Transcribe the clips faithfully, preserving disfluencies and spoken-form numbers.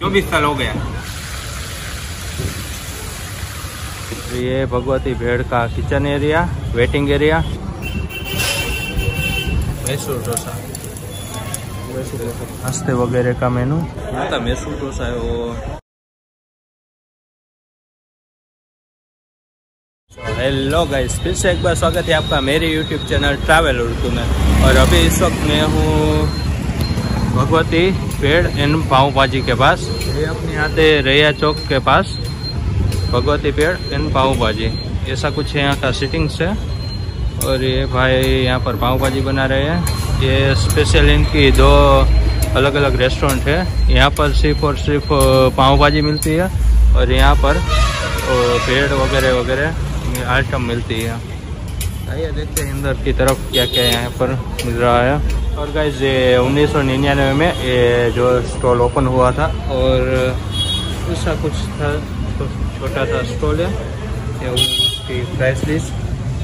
चौबीस साल हो गया। ये भगवती भेड़ का kitchen area, waiting area. Mysore dosa, नाश्ते वगैरह का मेनू। यहाँ का मैसूर डोसा है वो। हेलो गाइस, फिर से एक बार स्वागत है आपका मेरे यूट्यूब चैनल ट्रैवल उर्दू में। और अभी इस वक्त मैं हूँ भगवती भेड़ एंड पाव भाजी के पास। ये अपने आते रैया चौक के पास भगवती भेड़ एंड पाव भाजी, ऐसा कुछ है यहाँ का सीटिंग्स है। और ये भाई यहाँ पर पाव भाजी बना रहे हैं। ये स्पेशल इनकी दो अलग अलग रेस्टोरेंट है। यहाँ पर सिर्फ और सिर्फ पाव भाजी मिलती है और यहाँ पर भेड़ वगैरह वगैरह आइटम मिलती है। आइए देखते हैं अंदर की तरफ क्या क्या यहाँ पर मिल रहा है। और गाइस ये उन्नीस सौ निन्यानवे में ये जो स्टॉल ओपन हुआ था और ऐसा कुछ था, तो छोटा सा स्टॉल है। ये उसकी प्राइस लिस्ट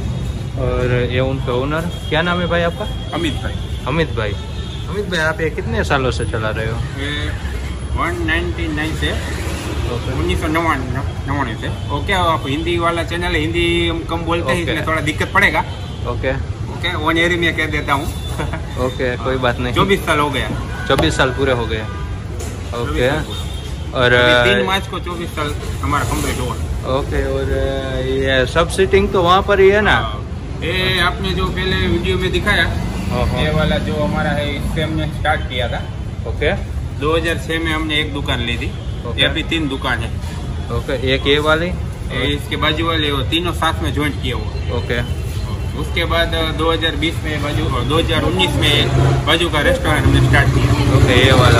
और ये उनका ओनर। क्या नाम है भाई आपका? अमित भाई। अमित भाई अमित भाई आप ये कितने सालों से चला रहे हो? ये वन नाइन्टी नाइन से उन्नीस सौ नवानवे नवानवे से। ओके, आप हिंदी वाला चैनल है, हिंदी हम कम बोलते हैं, इसमें थोड़ा दिक्कत पड़ेगा। ओके ओके, वन एरिया में कह देता हूँ। ओके कोई बात नहीं। चौबीस साल हो गया। चौबीस साल पूरे हो गए। ओके, और तीन मार्च को चौबीस साल हमारा कंप्लीट हुआ। ओके, और ये सब सीटिंग तो वहाँ पर ही है ना? ये आपने जो पहले वीडियो में दिखाया, ये वाला जो हमारा है, इससे हमने स्टार्ट किया था। ओके, दो हज़ार छह में हमने एक दुकान ली थी। ओके। ये अभी तीन दुकान है। ओके, एक ये वाली, इसके बाजू वाले वो तीनों साथ में ज्वाइंट किया हुआ। ओके। उसके बाद दो हज़ार बीस में बाजू और दो हज़ार उन्नीस में बाजू का रेस्टोरेंट हमने स्टार्ट किया। ओके, ये वाला।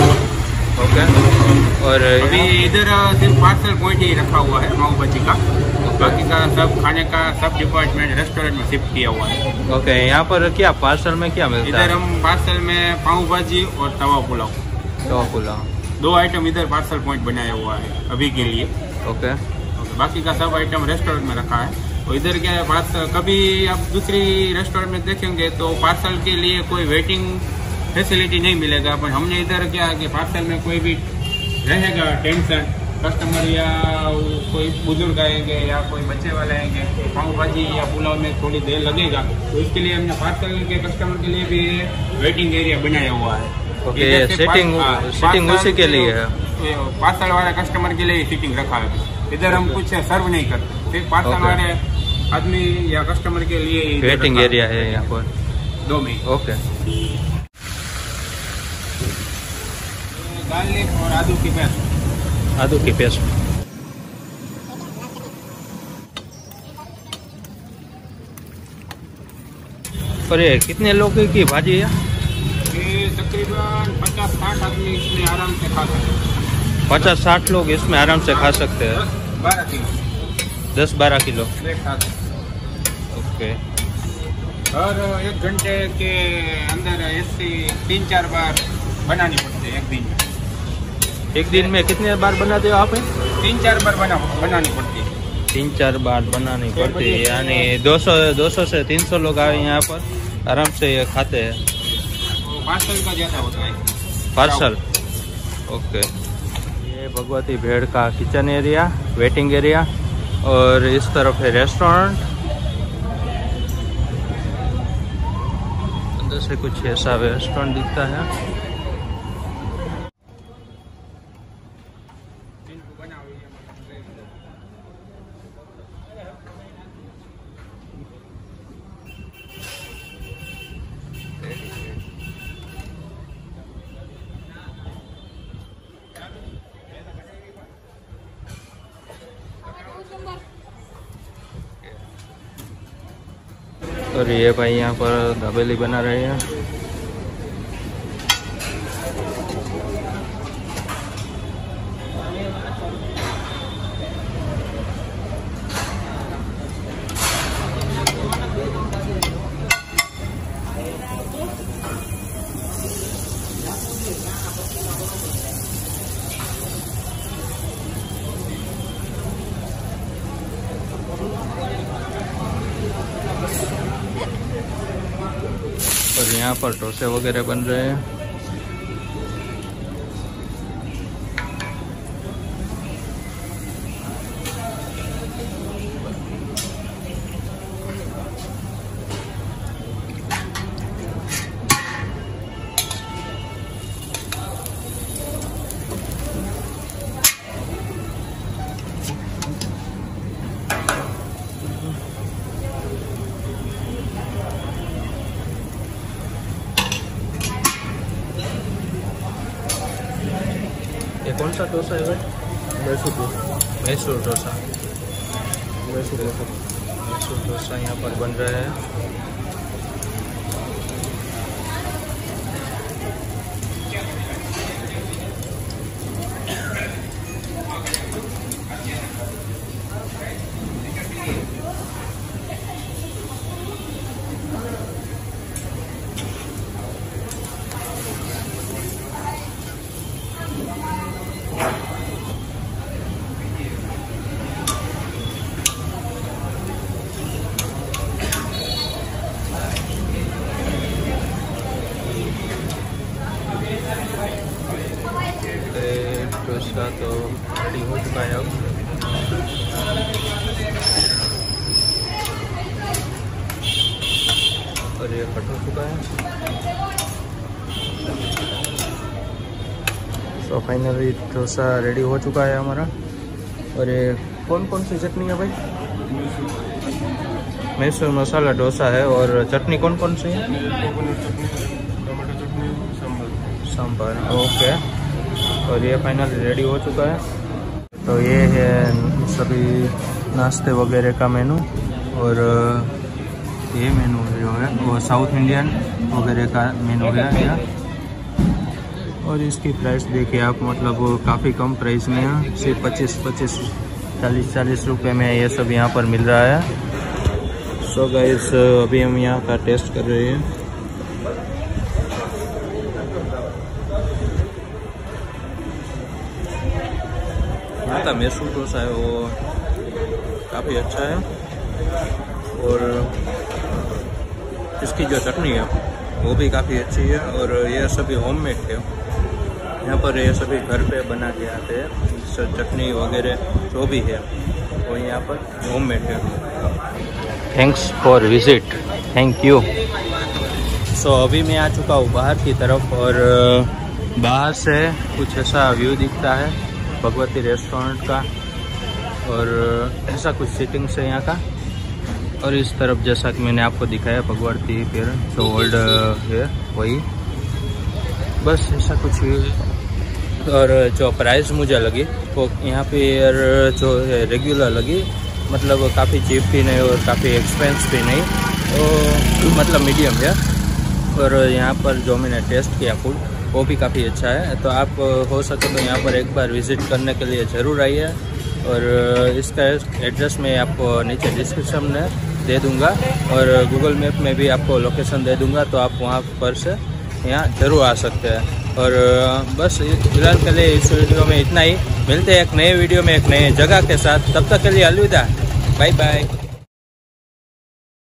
ओके, और अभी इधर सिर्फ पार्सल पॉइंट ही रखा हुआ है पाव भाजी का। बाकी का सब खाने का सब डिपार्टमेंट रेस्टोरेंट में शिफ्ट किया हुआ है। ओके, यहाँ पर क्या पार्सल में क्या मिलता है? इधर हम पार्सल में पाव भाजी और तवा पुलाव, तवा पुलाव, दो आइटम इधर पार्सल पॉइंट बनाया हुआ है अभी के लिए। ओके। बाकी का सब आइटम रेस्टोरेंट में रखा है। और इधर क्या है, पार्सल कभी आप दूसरी रेस्टोरेंट में देखेंगे तो पार्सल के लिए कोई वेटिंग फैसिलिटी नहीं मिलेगा, पर हमने इधर क्या है कि पार्सल में कोई भी रहेगा टेंशन, कस्टमर या कोई बुजुर्ग आएंगे या कोई बच्चे वाले आएंगे, पाव भाजी या पुलाव में थोड़ी देर लगेगा, तो इसके लिए हमने पार्सल के कस्टमर के लिए भी वेटिंग एरिया बनाया हुआ है। ओके, सीटिंग सीटिंग उसी के लिए है। पार्सल वाले कस्टमर के लिए सीटिंग रखा है। इधर हम कुछ सर्व नहीं करते, सिर्फ पार्सल वाले आदमी या कस्टमर के लिए वेटिंग एरिया है यहाँ पर दो में। ओके, गार्लिक और आलू की पेस्ट, आलू की पेस्ट। और ये कितने लोगों की भाजी है? ये तकरीबन पचास साठ आदमी इसमें आराम से खा सकते हैं। पचास साठ लोग इसमें आराम से खा सकते हैं। बारह किलो दस बारह किलो एक साथ। ओके। और एक घंटे के अंदर ऐसी तीन चार बार बनानी पड़ती है एक दिन में। एक दिन में कितने बार बनाते हो आप? तीन चार बार बना बनानी पड़ती है। तीन चार बार बनानी पड़ती है, यानी दो सौ दो सौ से तीन सौ लोग आए यहाँ पर आराम से ये खाते हैं। पार्सल का ज़्यादा होता है। पार्सल। ओके, ये भगवती भेड़ का किचन एरिया, वेटिंग एरिया, और इस तरफ है रेस्टोरेंट। अंदर से कुछ ऐसा रेस्टोरेंट दिखता है। और ये भाई यहाँ पर दाबेली बना रहे हैं। और यहाँ पर डोसे वगैरह बन रहे हैं। ये कौन सा डोसा है भाई? मैसूर डोसा। मैसूर डोसा। मैसूर डोसा मैसूर डोसा यहाँ पर बन रहा है। डोसा तो रेडी हो चुका है अब। और ये कट हो चुका है। तो फाइनली डोसा रेडी हो चुका है हमारा। और ये कौन कौन सी चटनी है भाई? मैसूर मसाला डोसा है। और चटनी कौन कौन सी है? कोकोनट चटनी, टमाटर चटनी, सांभर। सांभर, ओके। और ये फाइनली रेडी हो चुका है। तो ये है सभी नाश्ते वगैरह का मेनू। और ये मेनू जो है वो साउथ इंडियन वगैरह का मेनू है यहाँ। और इसकी प्राइस देखिए आप, मतलब काफ़ी कम प्राइस में है। सिर्फ पच्चीस पच्चीस चालीस चालीस रुपए में ये सब यहाँ पर मिल रहा है। सो गाइस अभी हम यहाँ का टेस्ट कर रहे हैं। यहाँ का मैसूर डोसा है वो काफ़ी अच्छा है। और इसकी जो चटनी है वो भी काफ़ी अच्छी है। और ये सभी होममेड है। यहाँ पर ये सभी घर पे बना के आते हैं। चटनी वगैरह जो भी है वो यहाँ पर होममेड है। Thanks for visit, thank you. So अभी मैं आ चुका हूँ बाहर की तरफ। और बाहर से कुछ ऐसा व्यू दिखता है भगवती रेस्टोरेंट का। और ऐसा कुछ सीटिंग्स है यहाँ का। और इस तरफ जैसा कि मैंने आपको दिखाया भगवती फिर जो ओल्ड है वही, बस ऐसा कुछ व्यू है। और जो प्राइस मुझे लगी वो यहाँ पे जो है रेगुलर लगी, मतलब काफ़ी चीप भी नहीं और काफ़ी एक्सपेंस भी नहीं, तो मतलब मीडियम है। और यहाँ पर जो मैंने टेस्ट किया फूड वो भी काफ़ी अच्छा है। तो आप हो सके तो यहाँ पर एक बार विज़िट करने के लिए ज़रूर आइए। और इसका एड्रेस मैं आपको नीचे डिस्क्रिप्शन में दे दूँगा। और गूगल मैप में भी आपको लोकेशन दे दूँगा, तो आप वहाँ पर से यहाँ ज़रूर आ सकते हैं। और बस फिलहाल के लिए इस वीडियो में इतना ही। मिलते हैं एक नए वीडियो में एक नए जगह के साथ। तब तक के लिए अलविदा, बाय बाय।